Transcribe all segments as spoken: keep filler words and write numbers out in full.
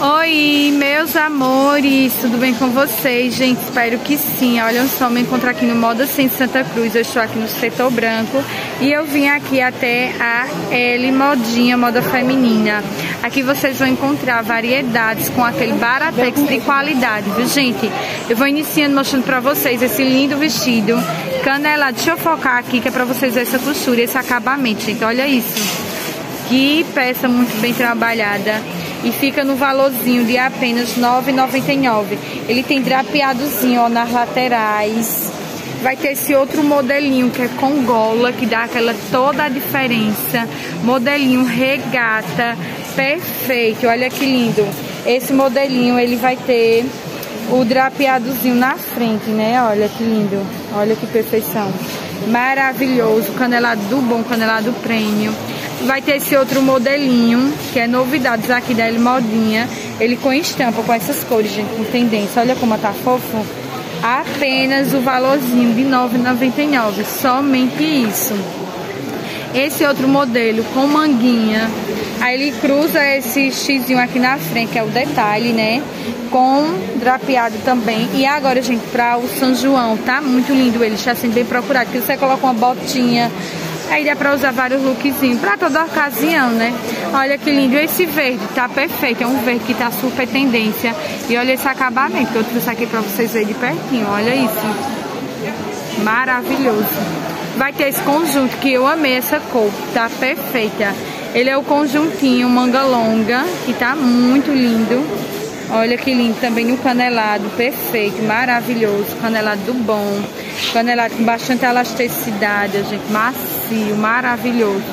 Oi, meus amores, tudo bem com vocês, gente? Espero que sim. Olha só, me encontro aqui no Moda Centro Santa Cruz. Eu estou aqui no setor branco e eu vim aqui até a L Modinha, moda feminina. Aqui vocês vão encontrar variedades com aquele baratex de qualidade, viu, gente? Eu vou iniciando mostrando pra vocês esse lindo vestido canelado. Deixa eu focar aqui que é pra vocês verem essa costura, esse acabamento, gente. Olha isso, que peça muito bem trabalhada. E fica no valorzinho de apenas nove reais e noventa e nove centavos. Ele tem drapeadozinho, ó, nas laterais. Vai ter esse outro modelinho que é com gola, que dá aquela toda a diferença. Modelinho regata, perfeito, olha que lindo. Esse modelinho, ele vai ter o drapeadozinho na frente, né? Olha que lindo, olha que perfeição. Maravilhoso, canelado do bom, canelado premium. Vai ter esse outro modelinho, que é novidades aqui da L Modinha. Ele com estampa, com essas cores, gente, com tendência. Olha como tá fofo. Apenas o valorzinho de nove reais e noventa e nove centavos. Somente isso. Esse outro modelo com manguinha. Aí ele cruza esse xizinho aqui na frente, que é o detalhe, né? Com drapeado também. E agora, gente, pra o São João, tá muito lindo ele. Está sendo bem procurado. Porque você coloca uma botinha. Aí dá pra usar vários lookzinhos pra toda ocasião, né? Olha que lindo. Esse verde tá perfeito. É um verde que tá super tendência. E olha esse acabamento que eu trouxe aqui pra vocês verem de pertinho. Olha isso. Maravilhoso. Vai ter esse conjunto que eu amei essa cor. Tá perfeita. Ele é o conjuntinho manga longa, que tá muito lindo. Olha que lindo também no canelado, perfeito, maravilhoso, canelado do bom, canelado com bastante elasticidade, gente, macio, maravilhoso.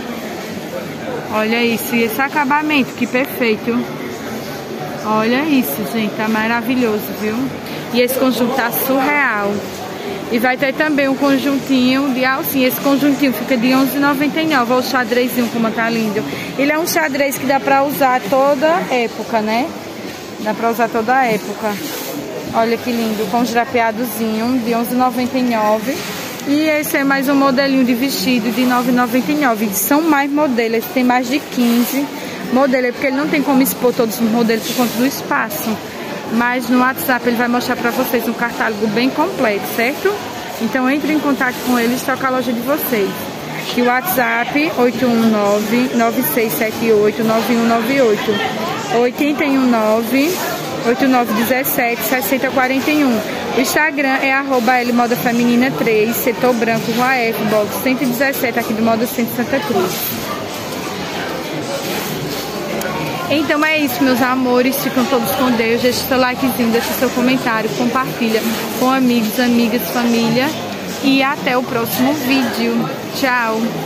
Olha isso, e esse acabamento, que perfeito. Olha isso, gente, tá maravilhoso, viu? E esse conjunto tá surreal. E vai ter também um conjuntinho de alcinha. Esse conjuntinho fica de onze reais e noventa e nove centavos. Olha o xadrezinho como tá lindo. Ele é um xadrez que dá pra usar toda época, né? Dá pra usar toda a época. Olha que lindo, com os drapeadozinho de onze reais e noventa e nove centavos. E esse é mais um modelinho de vestido de nove reais e noventa e nove centavos. São mais modelos, esse tem mais de quinze modelos, porque ele não tem como expor todos os modelos por conta do espaço. Mas no WhatsApp ele vai mostrar pra vocês um catálogo bem completo, certo? Então entre em contato com ele e estoca a loja de vocês. E o WhatsApp oito um nove, nove seis sete oito, nove um nove oito. oito um nove, oito nove um sete, seis zero quatro um. O Instagram é arroba L Moda Feminina três, setor branco, Rua F, box cento e dezessete, aqui do Moda Centro Santa Cruz. Então é isso, meus amores, ficam todos com Deus. Deixa seu likezinho, deixa seu comentário, compartilha com amigos, amigas, família. E até o próximo vídeo. Tchau!